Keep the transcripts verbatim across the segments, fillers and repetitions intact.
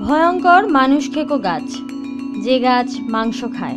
ভয়ঙ্কর মানুষ খেকো গাছ, যে গাছ মাংস খায়।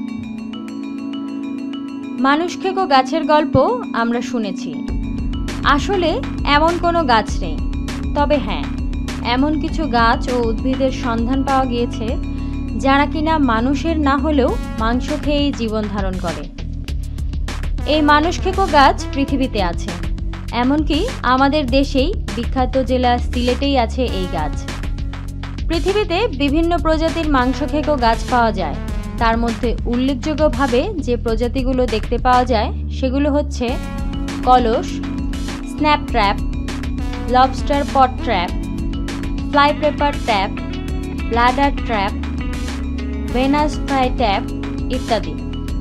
মানুষ খেকো গাছের গল্প আমরা শুনেছি। আসলে এমন কোনো গাছ নেই, তবে হ্যাঁ, এমন কিছু গাছ ও উদ্ভিদের সন্ধান পাওয়া গিয়েছে যারা কিনা মানুষের না হলেও মাংস খেয়েই জীবন ধারণ করে। এই মানুষ খেকো গাছ পৃথিবীতে আছে, এমনকি আমাদের দেশেই বিখ্যাত জেলা সিলেটেই আছে এই গাছ। পৃথিবীতে বিভিন্ন প্রজাতির মাংস খেকো গাছ পাওয়া যায়। তার মধ্যে উল্লেখযোগ্যভাবে যে প্রজাতিগুলো দেখতে পাওয়া যায় সেগুলো হচ্ছে কলস, snap trap, lobster pot trap, fly paper trap, bladder trap, Venus fly trap ইত্যাদি।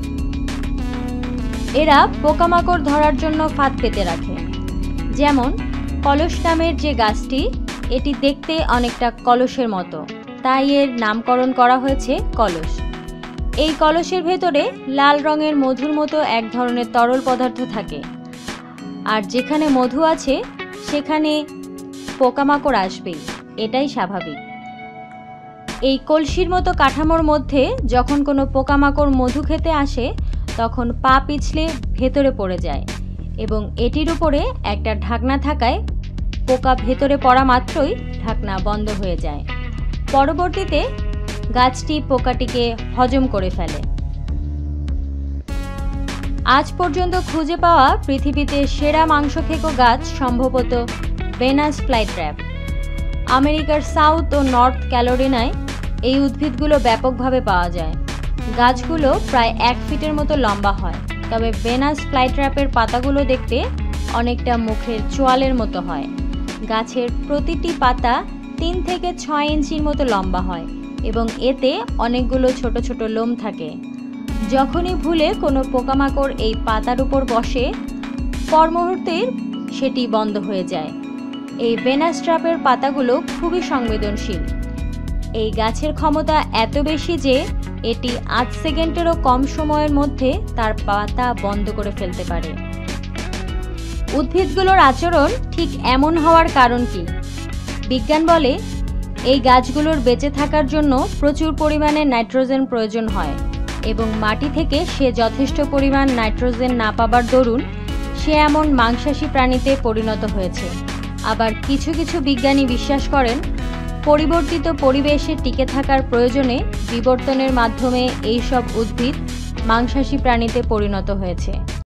এরা পোকামাকড় ধরার জন্য ফাঁদ পেতে রাখে। যেমন কলস নামের যে গাছটি, এটি দেখতে অনেকটা কলসের মতো, তাই এর নামকরণ করা হয়েছে কলস। এই কলসের ভেতরে লাল রঙের মধুর মতো এক ধরনের তরল পদার্থ থাকে, আর যেখানে মধু আছে সেখানে পোকামাকড় আসবেই, এটাই স্বাভাবিক। এই কলসির মতো কাঠামোর মধ্যে যখন কোনো পোকামাকড় মধু খেতে আসে তখন পা পিছলে ভেতরে পড়ে যায়, এবং এটির উপরে একটা ঢাকনা থাকায় পোকা ভেতরে পড়া মাত্রই ঢাকনা বন্ধ হয়ে যায়। পরবর্তীতে গাছটি পোকাটিকে হজম করে ফেলে। আজ পর্যন্ত খুঁজে পাওয়া পৃথিবীতে সেরা মাংস খেকো গাছ সম্ভবত ভেনাস ফ্লাই ট্র্যাপ। আমেরিকার সাউথ ও নর্থ ক্যারোলিনায় এই উদ্ভিদগুলো ব্যাপকভাবে পাওয়া যায়। গাছগুলো প্রায় এক ফিটের মতো লম্বা হয়, তবে ভেনাস ফ্লাই ট্র্যাপের পাতাগুলো দেখতে অনেকটা মুখের চোয়ালের মতো হয়। গাছের প্রতিটি পাতা তিন থেকে ছয় ইঞ্চির মতো লম্বা হয় এবং এতে অনেকগুলো ছোট ছোট লোম থাকে। যখনই ভুলে কোনো পোকামাকড় এই পাতার উপর বসে, পর মুহূর্তেই সেটি বন্ধ হয়ে যায়। এই ভেনাস ট্র্যাপের পাতাগুলো খুবই সংবেদনশীল। এই গাছের ক্ষমতা এত বেশি যে এটি আধ সেকেন্ডেরও কম সময়ের মধ্যে তার পাতা বন্ধ করে ফেলতে পারে। উদ্ভিদগুলোর আচরণ ঠিক এমন হওয়ার কারণ কি? বিজ্ঞান বলে এই গাছগুলোর বেঁচে থাকার জন্য প্রচুর পরিমাণে নাইট্রোজেন প্রয়োজন হয়, এবং মাটি থেকে সে যথেষ্ট পরিমাণ নাইট্রোজেন না পাবার দরুন সে এমন মাংসাশী প্রাণীতে পরিণত হয়েছে। আবার কিছু কিছু বিজ্ঞানী বিশ্বাস করেন পরিবর্তিত পরিবেশে টিকে থাকার প্রয়োজনে বিবর্তনের মাধ্যমে এইসব উদ্ভিদ মাংসাশী প্রাণীতে পরিণত হয়েছে।